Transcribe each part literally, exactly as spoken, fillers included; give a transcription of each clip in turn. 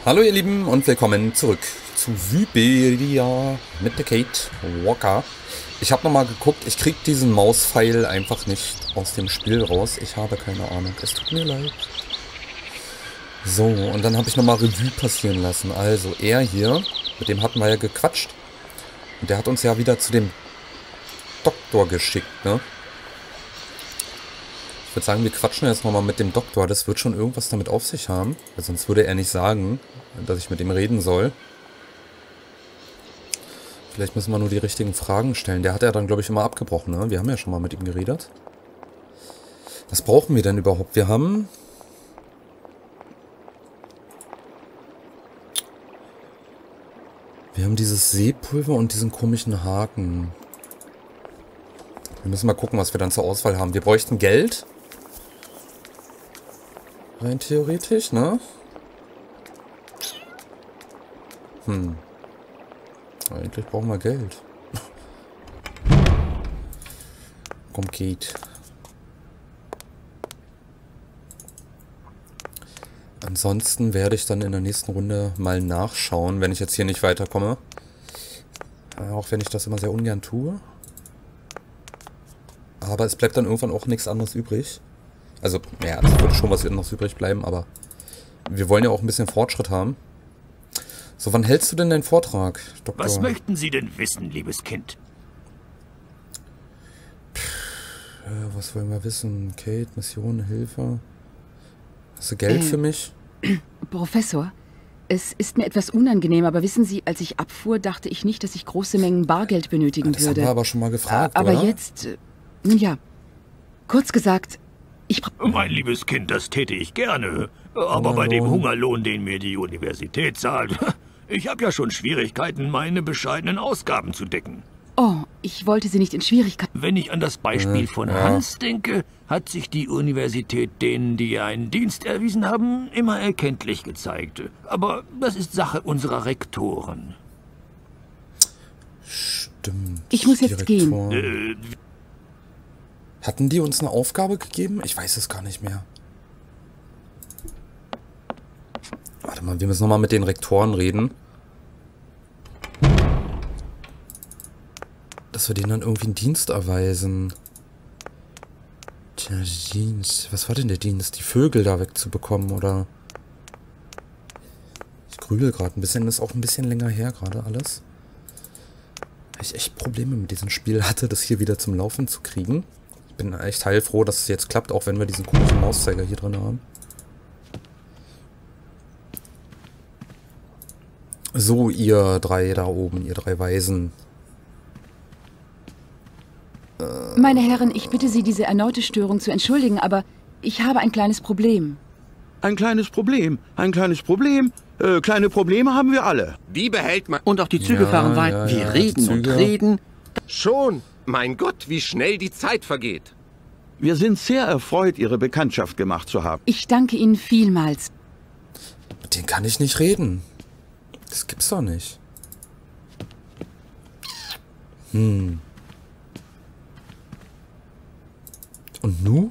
Hallo ihr Lieben und willkommen zurück zu Syberia mit der Kate Walker. Ich habe nochmal geguckt, ich kriege diesen Mauspfeil einfach nicht aus dem Spiel raus. Ich habe keine Ahnung, es tut mir leid. So, und dann habe ich nochmal Revue passieren lassen. Also er hier, mit dem hatten wir ja gequatscht. Und der hat uns ja wieder zu dem Doktor geschickt, ne? Ich würde sagen, wir quatschen jetzt nochmal mit dem Doktor. Das wird schon irgendwas damit auf sich haben. Weil sonst würde er nicht sagen, dass ich mit ihm reden soll. Vielleicht müssen wir nur die richtigen Fragen stellen. Der hat ja dann, glaube ich, immer abgebrochen, ne? Wir haben ja schon mal mit ihm geredet. Was brauchen wir denn überhaupt? Wir haben... Wir haben dieses Seepulver und diesen komischen Haken. Wir müssen mal gucken, was wir dann zur Auswahl haben. Wir bräuchten Geld. Rein theoretisch, ne? Hm. Eigentlich brauchen wir Geld. Komm, geht. Ansonsten werde ich dann in der nächsten Runde mal nachschauen, wenn ich jetzt hier nicht weiterkomme. Auch wenn ich das immer sehr ungern tue. Aber es bleibt dann irgendwann auch nichts anderes übrig. Also, ja, es würde schon was anderes übrig bleiben, aber wir wollen ja auch ein bisschen Fortschritt haben. So, wann hältst du denn deinen Vortrag, Doktor? Was möchten Sie denn wissen, liebes Kind? Pff, äh, was wollen wir wissen? Kate, Mission, Hilfe. Hast du Geld äh, für mich? Professor, es ist mir etwas unangenehm, aber wissen Sie, als ich abfuhr, dachte ich nicht, dass ich große Mengen Bargeld benötigen Das würde. haben wir aber schon mal gefragt, aber oder? jetzt, äh, nun ja, kurz gesagt, ich... Mein liebes Kind, das täte ich gerne. Aber bei dem Hungerlohn, den mir die Universität zahlt, ich habe ja schon Schwierigkeiten, meine bescheidenen Ausgaben zu decken. Oh, ich wollte Sie nicht in Schwierigkeiten... Wenn ich an das Beispiel Äh, von ja. Hans denke, hat sich die Universität denen, die ihr einen Dienst erwiesen haben, immer erkenntlich gezeigt. Aber das ist Sache unserer Rektoren. Stimmt. Ich muss jetzt gehen. Direktoren. Äh, Hatten die uns eine Aufgabe gegeben? Ich weiß es gar nicht mehr. Warte mal, wir müssen nochmal mit den Rektoren reden. Dass wir denen dann irgendwie einen Dienst erweisen. Tja, Dienst. Was war denn der Dienst? Die Vögel da wegzubekommen, oder? Ich grübel gerade ein bisschen. Das ist auch ein bisschen länger her gerade alles. Weil ich echt Probleme mit diesem Spiel hatte, das hier wieder zum Laufen zu kriegen. Ich bin echt heilfroh, dass es jetzt klappt, auch wenn wir diesen komischen Mauszeiger hier drin haben. So, ihr drei da oben, ihr drei Weisen. Meine Herren, ich bitte Sie, diese erneute Störung zu entschuldigen, aber ich habe ein kleines Problem. Ein kleines Problem, ein kleines Problem. Äh, kleine Probleme haben wir alle. Wie behält man... Und auch die Züge Ja, fahren weit. ja, Wir ja, reden und Züge. reden. Schon? Mein Gott, wie schnell die Zeit vergeht. Wir sind sehr erfreut, Ihre Bekanntschaft gemacht zu haben. Ich danke Ihnen vielmals. Mit denen kann ich nicht reden. Das gibt's doch nicht. Hm. Und nu?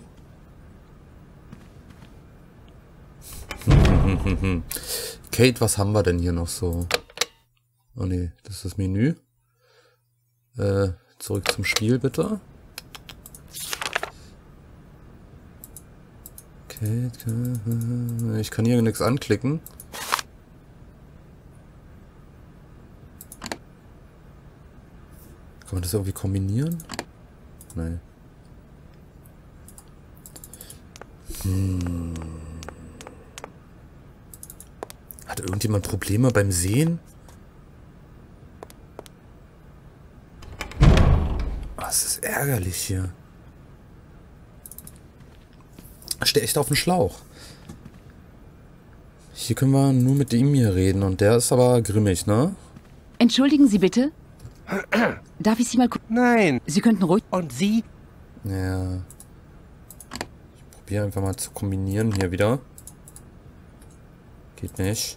Kate, was haben wir denn hier noch so? Oh ne, das ist das Menü. Äh, zurück zum Spiel, bitte. Kate, ich kann hier nichts anklicken. Kann man das irgendwie kombinieren? Nein. Hm. Hat irgendjemand Probleme beim Sehen? Oh, es ist ärgerlich hier. Ich stehe echt auf dem Schlauch. Hier können wir nur mit ihm hier reden und der ist aber grimmig, ne? Entschuldigen Sie bitte. Darf ich Sie mal... Nein. Sie könnten ruhig... Und Sie? Ja. Ich probiere einfach mal zu kombinieren hier wieder. Geht nicht.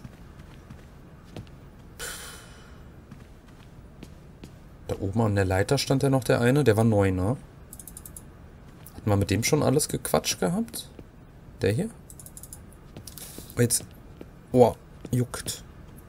Da oben an der Leiter stand ja noch der eine, der war neu, ne? Hatten wir mit dem schon alles gequatscht gehabt? Der hier? Oh, jetzt. Oh, juckt.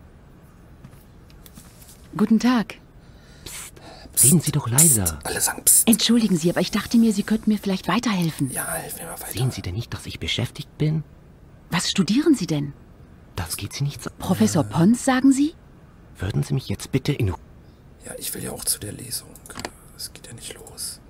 Guten Tag. Reden Sie doch leiser. Alle sagen Psst. Entschuldigen Sie, aber ich dachte mir, Sie könnten mir vielleicht weiterhelfen. Ja, helf mir mal weiter. Sehen Sie denn nicht, dass ich beschäftigt bin? Was studieren Sie denn? Das geht Sie nichts an. Professor Pons, sagen Sie? Würden Sie mich jetzt bitte in... Ja, ich will ja auch zu der Lesung. Das geht ja nicht los.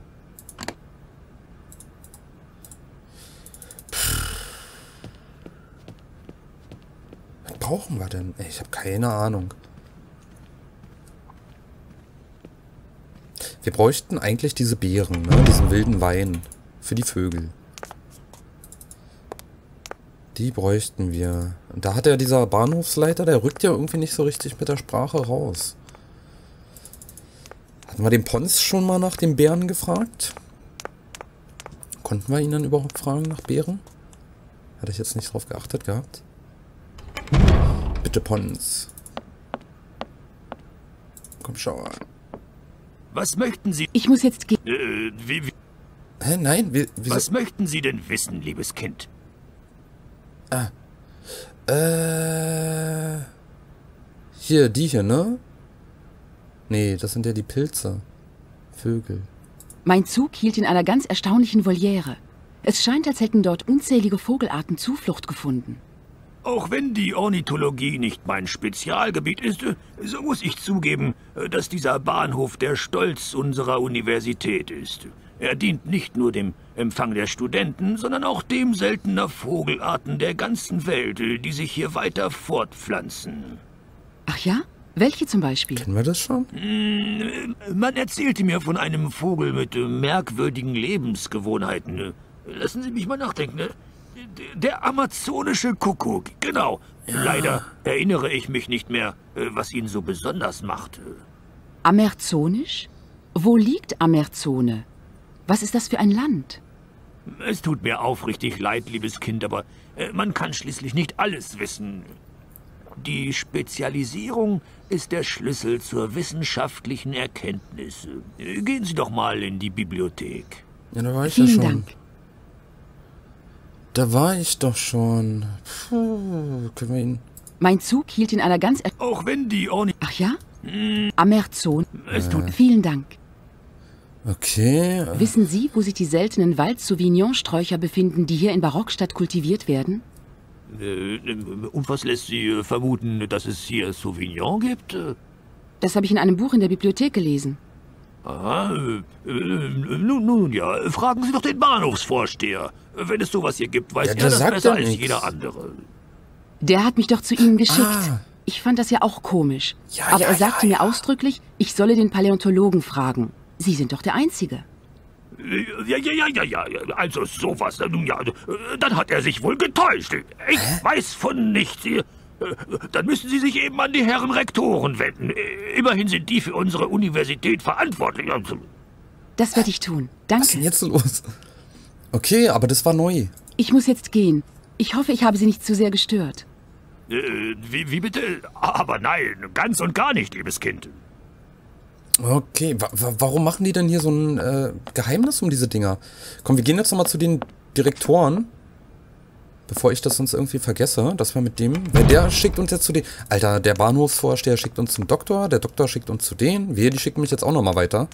Was brauchen wir denn? Ey, ich habe keine Ahnung. Wir bräuchten eigentlich diese Beeren, ne? Diesen wilden Wein für die Vögel. Die bräuchten wir. Und da hat ja dieser Bahnhofsleiter, der rückt ja irgendwie nicht so richtig mit der Sprache raus. Hatten wir den Pons schon mal nach den Bären gefragt? Konnten wir ihn dann überhaupt fragen nach Bären? Hatte ich jetzt nicht drauf geachtet gehabt. Bitte Pons. Komm, schau an. Was möchten Sie... Ich muss jetzt gehen. Äh, wie, wie, Hä, nein, wir, wieso? was möchten Sie denn wissen, liebes Kind? Äh. Hier, die hier, ne? Nee, das sind ja die Pilze. Vögel. Mein Zug hielt in einer ganz erstaunlichen Voliere. Es scheint, als hätten dort unzählige Vogelarten Zuflucht gefunden. Auch wenn die Ornithologie nicht mein Spezialgebiet ist, so muss ich zugeben, dass dieser Bahnhof der Stolz unserer Universität ist. Er dient nicht nur dem Empfang der Studenten, sondern auch dem seltener Vogelarten der ganzen Welt, die sich hier weiter fortpflanzen. Ach ja? Welche zum Beispiel? Kennen wir das schon? Man erzählte mir von einem Vogel mit merkwürdigen Lebensgewohnheiten. Lassen Sie mich mal nachdenken. Der amazonische Kuckuck, genau. Ja. Leider erinnere ich mich nicht mehr, was ihn so besonders macht. Amerzonisch? Wo liegt Amerzone? Was ist das für ein Land? Es tut mir aufrichtig leid, liebes Kind, aber man kann schließlich nicht alles wissen. Die Spezialisierung ist der Schlüssel zur wissenschaftlichen Erkenntnis. Gehen Sie doch mal in die Bibliothek. Ja, da war ich Vielen ja schon. Dank. Da war ich doch schon. Puh, können wir ihn... Mein Zug hielt in einer ganz... Er Auch wenn die Orni... Ach ja? Amerzone. Es tut... Vielen Dank. Okay. Wissen Sie, wo sich die seltenen Wald-Sauvignon-Sträucher befinden, die hier in Barockstadt kultiviert werden? Äh, und was lässt Sie vermuten, dass es hier Sauvignon gibt? Das habe ich in einem Buch in der Bibliothek gelesen. Aha, äh, nun, nun ja, fragen Sie doch den Bahnhofsvorsteher. Wenn es sowas hier gibt, weiß Ja, er der das sagt besser ja als nichts. jeder andere. Der hat mich doch zu Ihnen geschickt. Ah. Ich fand das ja auch komisch. Ja, Aber ja, er sagte ja, mir ja. ausdrücklich, ich solle den Paläontologen fragen. Sie sind doch der Einzige. Ja, ja, ja, ja, ja, also sowas, nun ja, dann hat er sich wohl getäuscht. Ich Hä? weiß von nichts. Dann müssen Sie sich eben an die Herren Rektoren wenden. Immerhin sind die für unsere Universität verantwortlich. Das werde ich tun. Was ist denn Danke. jetzt los? Okay, aber das war neu. Ich muss jetzt gehen. Ich hoffe, ich habe Sie nicht zu sehr gestört. Äh, wie, wie bitte? Aber nein, ganz und gar nicht, liebes Kind. Okay, wa wa warum machen die denn hier so ein äh, Geheimnis um diese Dinger? Komm, wir gehen jetzt nochmal zu den Direktoren. Bevor ich das sonst irgendwie vergesse, dass wir mit dem... Weil der schickt uns jetzt zu den... Alter, der Bahnhofsvorsteher schickt uns zum Doktor, der Doktor schickt uns zu denen. Wir, die schicken mich jetzt auch nochmal weiter.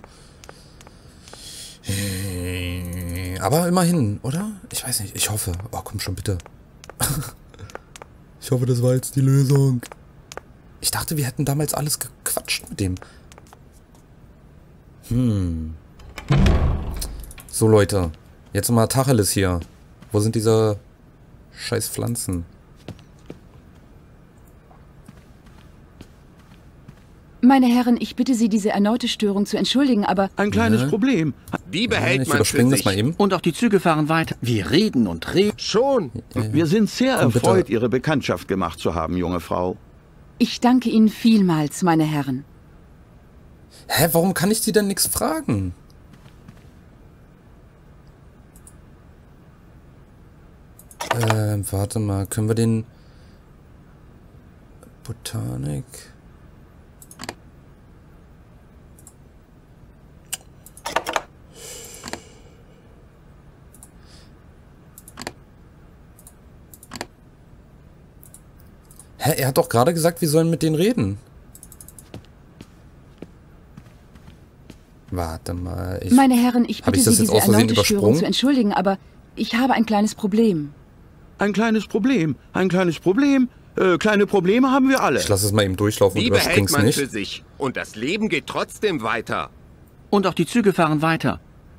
Aber immerhin, oder? Ich weiß nicht, ich hoffe. Oh, komm schon, bitte. Ich hoffe, das war jetzt die Lösung. Ich dachte, wir hätten damals alles gequatscht mit dem. Hm. So, Leute. Jetzt mal Tacheles hier. Wo sind diese scheiß Pflanzen? Meine Herren, ich bitte Sie, diese erneute Störung zu entschuldigen, aber Ein kleines Ja. Problem. Die behält Ich man für überspringe das sich. mal eben. Und auch die Züge fahren weiter. Wir reden und reden. Schon. Wir sind sehr Komm, bitte. erfreut, Ihre Bekanntschaft gemacht zu haben, junge Frau. ich danke Ihnen vielmals, meine Herren. Hä, warum kann ich die denn nichts fragen? Ähm, warte mal, können wir den... Botanik... Hä, er hat doch gerade gesagt, wir sollen mit denen reden. Warte mal. Ich, Meine Herren, ich bitte ich das Sie, jetzt diese aus Versehen erneute Störung übersprungen? zu entschuldigen, aber ich habe ein kleines Problem. Ein kleines Problem, ein kleines Problem. Äh, kleine Probleme haben wir alle. Ich lasse es mal eben durchlaufen und Die behält überspring's man nicht. für sich. Und das Leben geht trotzdem weiter. Und auch die Züge fahren weiter.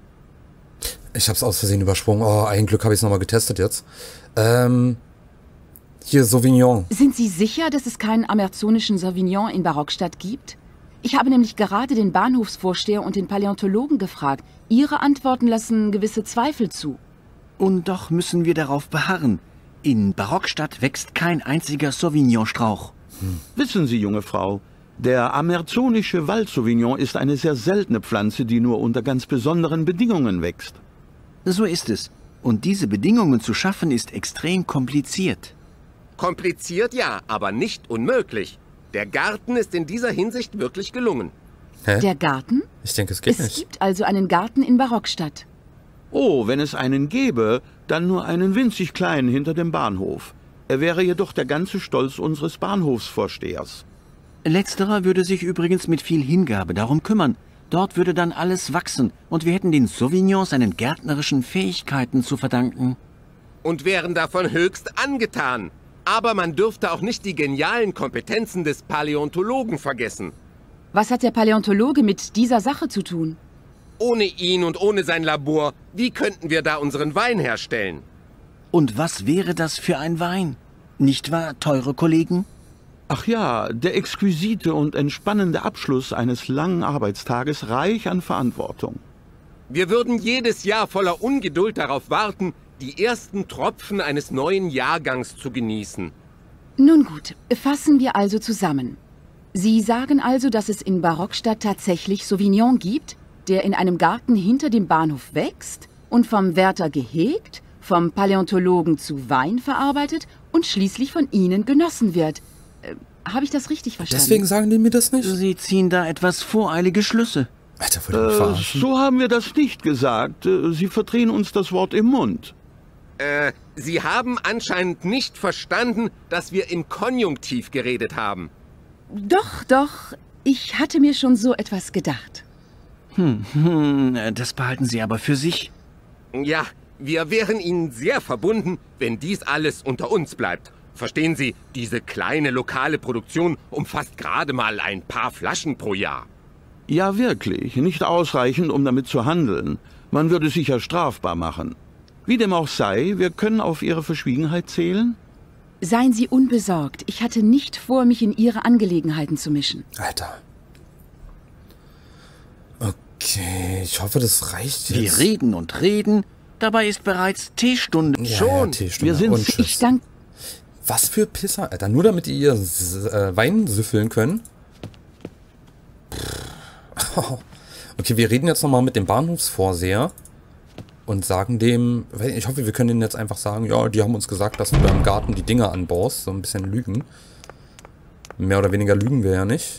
Ich hab's aus Versehen übersprungen. Oh, ein Glück habe ich es nochmal getestet jetzt. Ähm, hier, Sauvignon. Sind Sie sicher, dass es keinen amazonischen Sauvignon in Barockstadt gibt? Ich habe nämlich gerade den Bahnhofsvorsteher und den Paläontologen gefragt. Ihre Antworten lassen gewisse Zweifel zu. Und doch müssen wir darauf beharren. In Barockstadt wächst kein einziger Sauvignon-Strauch. Wissen Sie, junge Frau, der amazonische Wald-Sauvignon ist eine sehr seltene Pflanze, die nur unter ganz besonderen Bedingungen wächst. So ist es. Und diese Bedingungen zu schaffen, ist extrem kompliziert. Kompliziert ja, aber nicht unmöglich. Der Garten ist in dieser Hinsicht wirklich gelungen. Hä? Der Garten? Ich denke, es geht Es nicht. gibt also einen Garten in Barockstadt. Oh, wenn es einen gäbe, dann nur einen winzig kleinen hinter dem Bahnhof. Er wäre jedoch der ganze Stolz unseres Bahnhofsvorstehers. Letzterer würde sich übrigens mit viel Hingabe darum kümmern. Dort würde dann alles wachsen und wir hätten den Sauvignon seinen gärtnerischen Fähigkeiten zu verdanken. Und wären davon höchst angetan. Aber man dürfte auch nicht die genialen Kompetenzen des Paläontologen vergessen. Was hat der Paläontologe mit dieser Sache zu tun? Ohne ihn und ohne sein Labor, wie könnten wir da unseren Wein herstellen? Und was wäre das für ein Wein? Nicht wahr, teure Kollegen? Ach ja, der exquisite und entspannende Abschluss eines langen Arbeitstages, reich an Verantwortung. Wir würden jedes Jahr voller Ungeduld darauf warten, die ersten Tropfen eines neuen Jahrgangs zu genießen. Nun gut, fassen wir also zusammen. Sie sagen also, dass es in Barockstadt tatsächlich Sauvignon gibt, der in einem Garten hinter dem Bahnhof wächst und vom Wärter gehegt, vom Paläontologen zu Wein verarbeitet und schließlich von Ihnen genossen wird. Äh, habe ich das richtig verstanden? Deswegen sagen die mir das nicht? Sie ziehen da etwas voreilige Schlüsse. Alter, wollt ihr mich Äh, verarschen? so haben wir das nicht gesagt. Äh, Sie verdrehen uns das Wort im Mund. Äh, Sie haben anscheinend nicht verstanden, dass wir im Konjunktiv geredet haben. Doch, doch, ich hatte mir schon so etwas gedacht. Hm, das behalten Sie aber für sich. Ja, wir wären Ihnen sehr verbunden, wenn dies alles unter uns bleibt. Verstehen Sie, diese kleine lokale Produktion umfasst gerade mal ein paar Flaschen pro Jahr. Ja, wirklich. Nicht ausreichend, um damit zu handeln. Man würde sich ja strafbar machen. Wie dem auch sei, wir können auf Ihre Verschwiegenheit zählen. Seien Sie unbesorgt, ich hatte nicht vor, mich in Ihre Angelegenheiten zu mischen. Alter. Okay, ich hoffe, das reicht Wir jetzt. reden und reden, dabei ist bereits Teestunde. Ja, schon. Ja, Teestunde. Wir sind- Und tschüss. Ich danke... Was für Pisser, Alter. Nur damit ihr s- äh, Wein süffeln können. Pff. Okay, wir reden jetzt nochmal mit dem Bahnhofsvorseher und sagen dem, ich hoffe, wir können denen jetzt einfach sagen, ja, die haben uns gesagt, dass du da im Garten die Dinger anbaust. So ein bisschen lügen. Mehr oder weniger lügen wir ja nicht.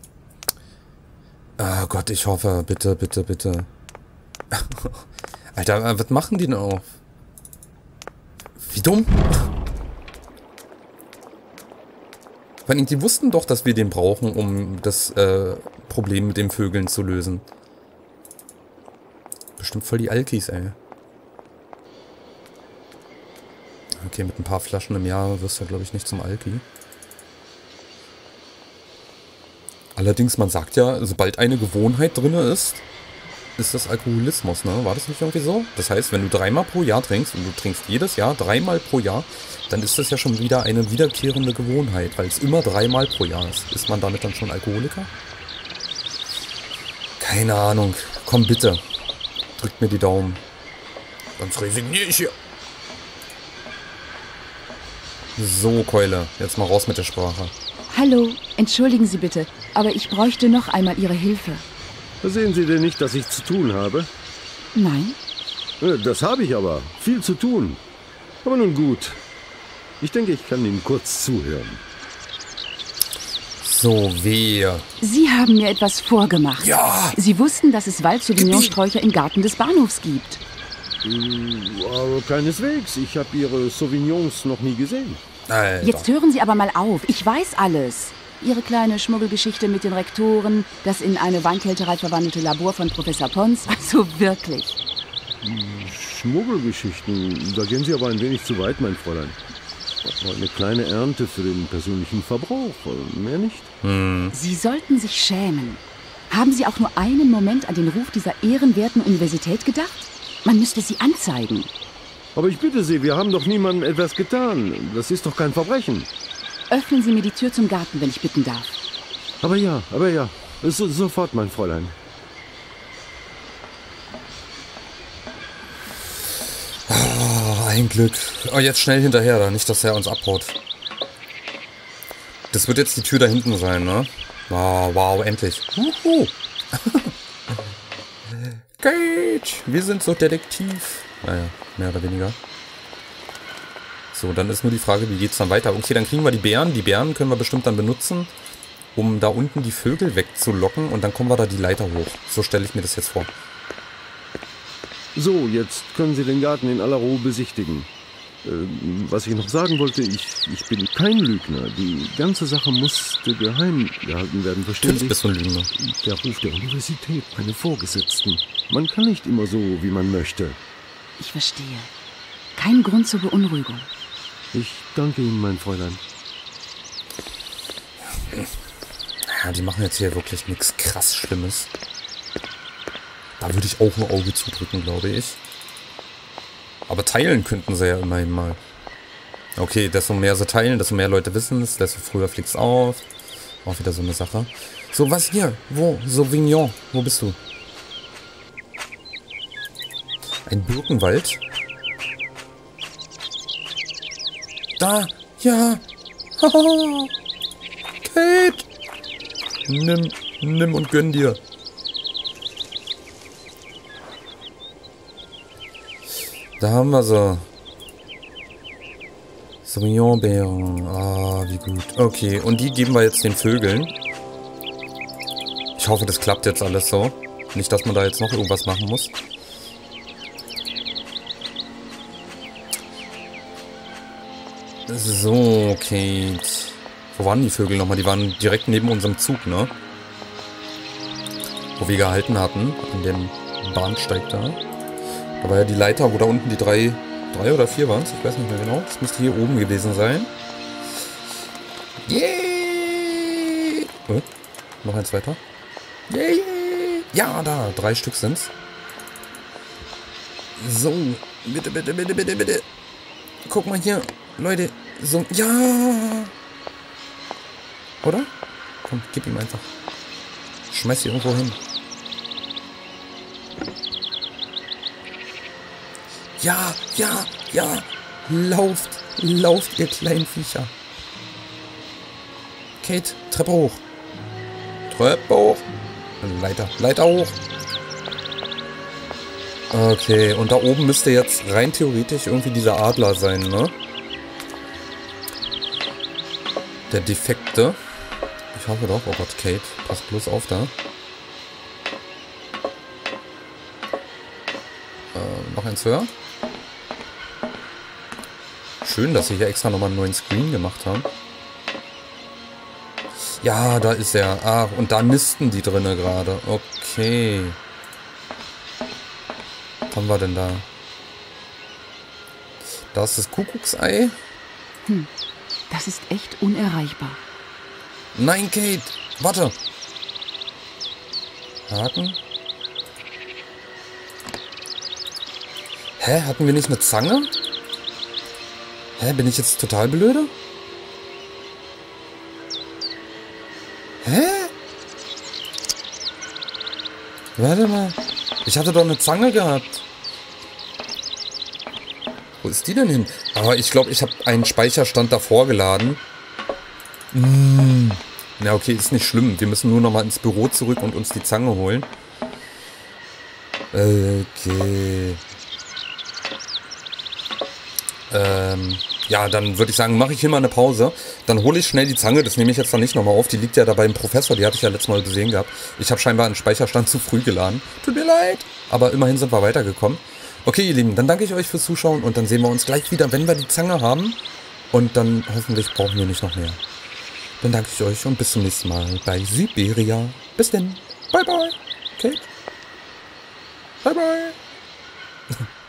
Oh Gott, ich hoffe, bitte, bitte, bitte. Alter, was machen die denn auf? Wie dumm? Vor allem, die wussten doch, dass wir den brauchen, um das äh, Problem mit den Vögeln zu lösen. Bestimmt voll die Alkis, ey. Okay, mit ein paar Flaschen im Jahr wirst du, glaube ich, nicht zum Alki. Allerdings, man sagt ja, sobald eine Gewohnheit drin ist, ist das Alkoholismus, ne? War das nicht irgendwie so? Das heißt, wenn du dreimal pro Jahr trinkst und du trinkst jedes Jahr dreimal pro Jahr, dann ist das ja schon wieder eine wiederkehrende Gewohnheit, weil es immer dreimal pro Jahr ist. Ist man damit dann schon Alkoholiker? Keine Ahnung. Komm bitte. Drückt mir die Daumen. Sonst resigniere ich hier. So, Keule. Jetzt mal raus mit der Sprache. Hallo, entschuldigen Sie bitte, aber ich bräuchte noch einmal Ihre Hilfe. Sehen Sie denn nicht, dass ich zu tun habe? Nein? Äh, Das habe ich aber. Viel zu tun. Aber nun gut. Ich denke, ich kann Ihnen kurz zuhören. So, wehe. Sie haben mir etwas vorgemacht. Ja! Sie wussten, dass es Wald-Sauvignon-Sträucher im Garten des Bahnhofs gibt. Aber keineswegs. Ich habe Ihre Sauvignons noch nie gesehen. Alter. Jetzt hören Sie aber mal auf. Ich weiß alles. Ihre kleine Schmuggelgeschichte mit den Rektoren, das in eine Weinkälterei verwandelte Labor von Professor Pons. Also wirklich. Schmuggelgeschichten, da gehen Sie aber ein wenig zu weit, mein Fräulein. Das war eine kleine Ernte für den persönlichen Verbrauch, mehr nicht. Hm. Sie sollten sich schämen. Haben Sie auch nur einen Moment an den Ruf dieser ehrenwerten Universität gedacht? Man müsste Sie anzeigen. Aber ich bitte Sie, wir haben doch niemandem etwas getan. Das ist doch kein Verbrechen. Öffnen Sie mir die Tür zum Garten, wenn ich bitten darf. Aber ja, aber ja. So, sofort, mein Fräulein. Oh, ein Glück. Oh, jetzt schnell hinterher, da nicht, dass er uns abhaut. Das wird jetzt die Tür da hinten sein, ne? Oh, wow, endlich. Uhu. Kate, wir sind so Detektiv. Naja, mehr oder weniger. So, dann ist nur die Frage, wie geht's dann weiter? Okay, dann kriegen wir die Bären. Die Bären können wir bestimmt dann benutzen, um da unten die Vögel wegzulocken. Und dann kommen wir da die Leiter hoch. So stelle ich mir das jetzt vor. So, jetzt können Sie den Garten in aller Ruhe besichtigen. Ähm, was ich noch sagen wollte, ich, ich bin kein Lügner. Die ganze Sache musste geheim gehalten werden, verstehen Sie? Natürlich bist du ein Lügner. Der Ruf der Universität, meine Vorgesetzten. Man kann nicht immer so, wie man möchte. Ich verstehe. Kein Grund zur Beunruhigung. Ich danke Ihnen, mein Fräulein. Ja, die machen jetzt hier wirklich nichts krass Schlimmes. Da würde ich auch ein Auge zudrücken, glaube ich. Aber teilen könnten sie ja immerhin mal. Okay, desto mehr sie teilen, desto mehr Leute wissen es, desto früher fliegt's auf. Auch wieder so eine Sache. So, was hier? Wo? Sauvignon. Wo bist du? Ein Birkenwald? Da! Ja! Haha! Kate! Nimm, nimm und gönn dir. Da haben wir sie. Sauvignon-Beeren. Ah, wie gut. Okay, und die geben wir jetzt den Vögeln. Ich hoffe, das klappt jetzt alles so. Nicht, dass man da jetzt noch irgendwas machen muss. So, Kate. Wo waren die Vögel nochmal? Die waren direkt neben unserem Zug, ne? Wo wir gehalten hatten. An dem Bahnsteig da. Da war ja die Leiter, wo da unten die drei... Drei oder vier waren es? Ich weiß nicht mehr genau. Das müsste hier oben gewesen sein. Yay! Oh, noch eins weiter. Yay! Ja, da. Drei Stück sind's. So. Bitte, bitte, bitte, bitte, bitte. Guck mal hier. Leute. So. Ja! Oder? Komm, gib ihm einfach. Schmeiß sie irgendwo hin. Ja, ja, ja. Lauft, lauft, ihr kleinen Viecher. Kate, Treppe hoch. Treppe hoch. Leiter, Leiter hoch. Okay, und da oben müsste jetzt rein theoretisch irgendwie dieser Adler sein, ne? Der defekte. Ich hoffe doch. Oh Gott, Kate, pass bloß auf da. Äh, noch eins höher. Schön, dass sie hier extra nochmal einen neuen Screen gemacht haben. Ja, da ist er. Ah, und da nisten die drinne gerade. Okay. Was haben wir denn da? Da ist das Kuckucksei. Hm, das ist echt unerreichbar. Nein, Kate. Warte. Haken. Hä? Hatten wir nicht eine Zange? Hä? Bin ich jetzt total blöde? Hä? Warte mal. Ich hatte doch eine Zange gehabt. Wo ist die denn hin? Aber ich glaube, ich habe einen Speicherstand davor geladen. Mm. Na okay, ist nicht schlimm. Wir müssen nur noch mal ins Büro zurück und uns die Zange holen. Okay. Ähm... Ja, dann würde ich sagen, mache ich hier mal eine Pause. Dann hole ich schnell die Zange. Das nehme ich jetzt dann nicht nochmal auf. Die liegt ja da beim Professor. Die hatte ich ja letztes Mal gesehen gehabt. Ich habe scheinbar einen Speicherstand zu früh geladen. Tut mir leid. Aber immerhin sind wir weitergekommen. Okay, ihr Lieben, dann danke ich euch fürs Zuschauen. Und dann sehen wir uns gleich wieder, wenn wir die Zange haben. Und dann hoffentlich brauchen wir nicht noch mehr. Dann danke ich euch und bis zum nächsten Mal bei Syberia. Bis denn. Bye bye. Kate. Bye bye.